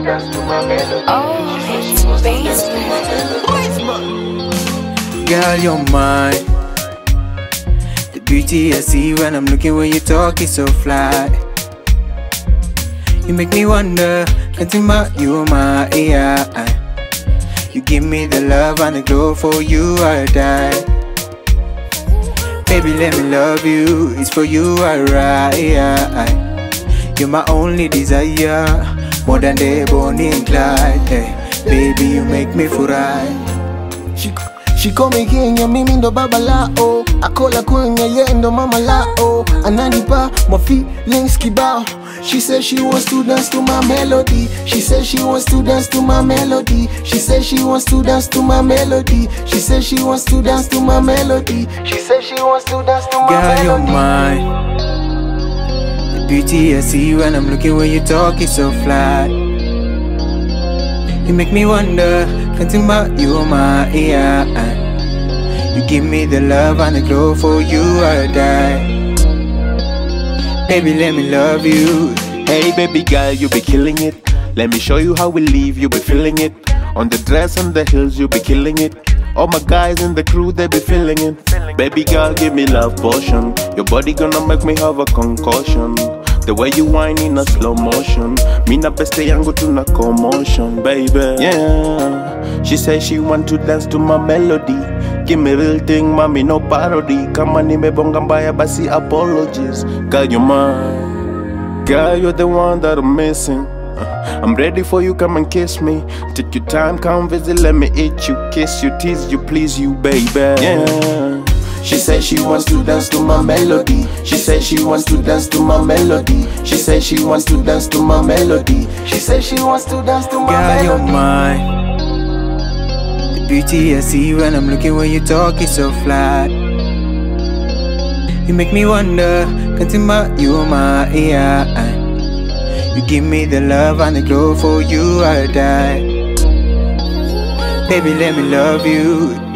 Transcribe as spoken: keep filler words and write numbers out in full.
to dance to my melody. Oh, She said she it's wants to dance to my melody. Girl, you're mine. The beauty I see when I'm looking when you talk is so fly. You make me wonder, can't you my, you my A I. You give me the love and the glow, for you I die. Baby, let me love you, it's for you I ride. You're my only desire, more than the Bonnie and Clyde. Hey, baby, you make me feel right. She, she call me Kenya, mimi ndo baba lao. Akola kwenye ye ndo mama lao. Ananipa my feelings kibao. She says she wants to dance to my melody. She says she wants to dance to my melody. She says she wants to dance to my melody. She says she wants to dance to my melody. She says she wants to dance to my melody. Girl, you're mine. The beauty I see when I'm looking when you talk is so fly. You make me wonder, can't you my, you're my A I. You give me the love and the glow, for you I die. Baby, let me love you. Hey baby girl, you be killing it. Let me show you how we live, you be feeling it. On the dress and the hills, you be killing it. All my guys in the crew, they be feeling it. Baby girl, give me love potion. Your body gonna make me have a concussion. The way you whine in a slow motion. Mina beste yangu tuna commotion, baby. Yeah. She says she want to dance to my melody. Give me real thing, mommy, no parody. Kama nimebonga mbaya basi apologies. Girl, you're mine. Girl, you're the one that I'm missing. uh, I'm ready for you, come and kiss me. Take your time, come visit, let me eat you. Kiss you, tease you, please you, baby. Yeah. She says she wants to dance to my melody. She says she wants to dance to my melody. She says she wants to dance to my melody. She says she wants to dance to my melody. Girl, you're mine. The beauty I see when I'm looking when you talk is so fly. You make me wonder, can't you my, you're my A I. You give me the love and the glow, for you I die. Baby, let me love you.